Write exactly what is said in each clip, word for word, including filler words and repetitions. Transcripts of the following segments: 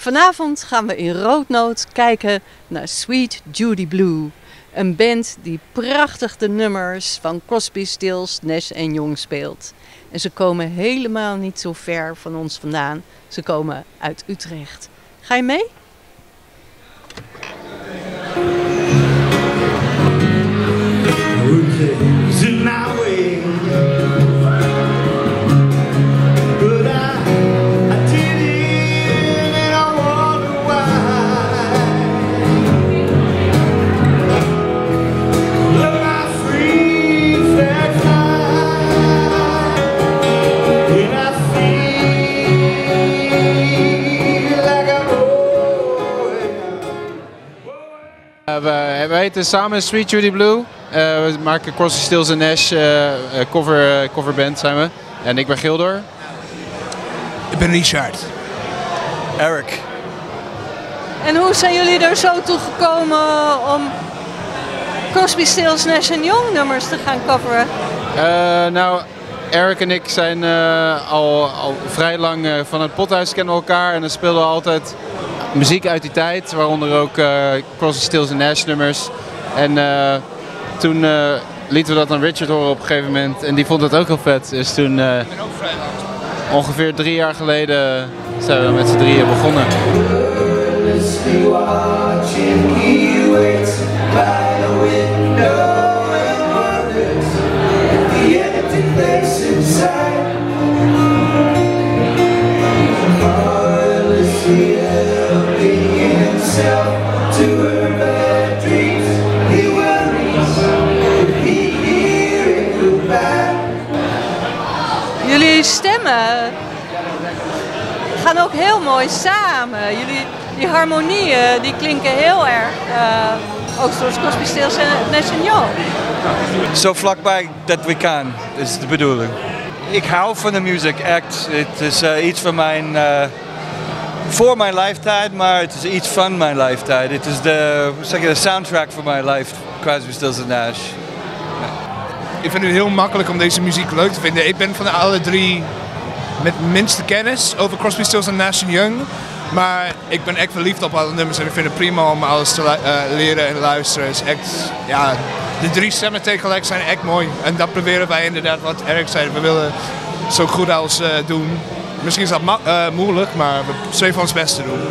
Vanavond gaan we in Roodnoot kijken naar Sweet Judy Blue. Een band die prachtig de nummers van Crosby, Stills, Nash en Young speelt. En ze komen helemaal niet zo ver van ons vandaan. Ze komen uit Utrecht. Ga je mee? We, we heten samen Sweet Judy Blue. Uh, we maken Crosby, Stills en Nash uh, cover, uh, coverband zijn we. En ik ben Gildor. Ik ben Richard. Eric. En hoe zijn jullie er zo toe gekomen om Crosby, Stills, Nash en Young nummers te gaan coveren? Uh, nou, Eric en ik zijn uh, al, al vrij lang uh, van het Pothuis kennen we elkaar. En dan speelden we altijd muziek uit die tijd, waaronder ook uh, Crosby, Stills en Nash nummers. En uh, toen uh, lieten we dat aan Richard horen op een gegeven moment en die vond het ook heel vet. Dus toen, uh, ongeveer drie jaar geleden, zijn we met z'n drieën begonnen. Jullie stemmen gaan ook heel mooi samen. Jullie, die harmonieën die klinken heel erg, uh, ook zoals Crosby, Stills en Nash en Young. Zo vlakbij dat we kan, is de bedoeling. Ik hou van de muziek, echt. Het is uh, iets van mijn, uh, voor mijn leeftijd, maar het is iets van mijn leeftijd. Het is de, hoe zeg je, de soundtrack voor mijn leven, Crosby, Stills en Nash. Ik vind het heel makkelijk om deze muziek leuk te vinden. Ik ben van de alle drie met minste kennis over Crosby, Stills en Nash en Young. Maar ik ben echt verliefd op alle nummers en ik vind het prima om alles te uh, leren en luisteren. Het is echt, ja, de drie stemmen tegelijk zijn echt mooi. En dat proberen wij inderdaad, wat Eric zei, we willen zo goed als uh, doen. Misschien is dat ma uh, moeilijk, maar we streven ons best te doen.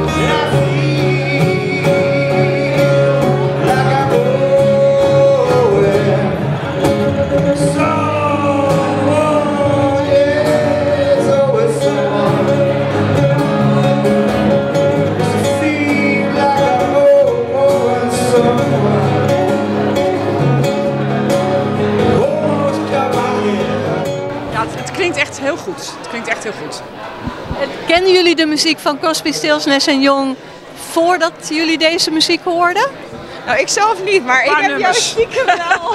Het klinkt echt heel goed. Het klinkt echt heel goed. Kennen jullie de muziek van Crosby, Stills, Nash en Young voordat jullie deze muziek hoorden? Nou, ik zelf niet, maar ik heb jouw stiekem wel.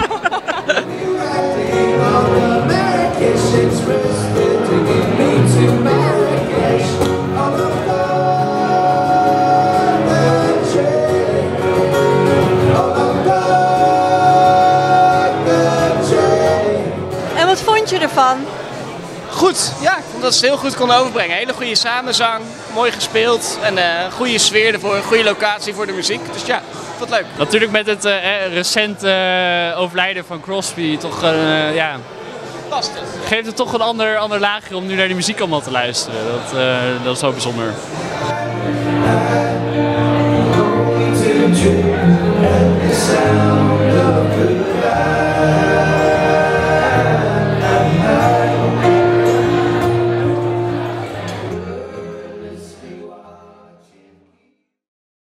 En wat vond je ervan? Goed, ja, ik vond dat ze het heel goed konden overbrengen. Hele goede samenzang, mooi gespeeld en een uh, goede sfeer ervoor, een goede locatie voor de muziek. Dus ja, ik vond het leuk. Natuurlijk met het uh, recente uh, overlijden van Crosby toch, uh, ja, Fantastisch. geeft het toch een ander, ander laagje om nu naar die muziek allemaal te luisteren. Dat, uh, dat is wel bijzonder. To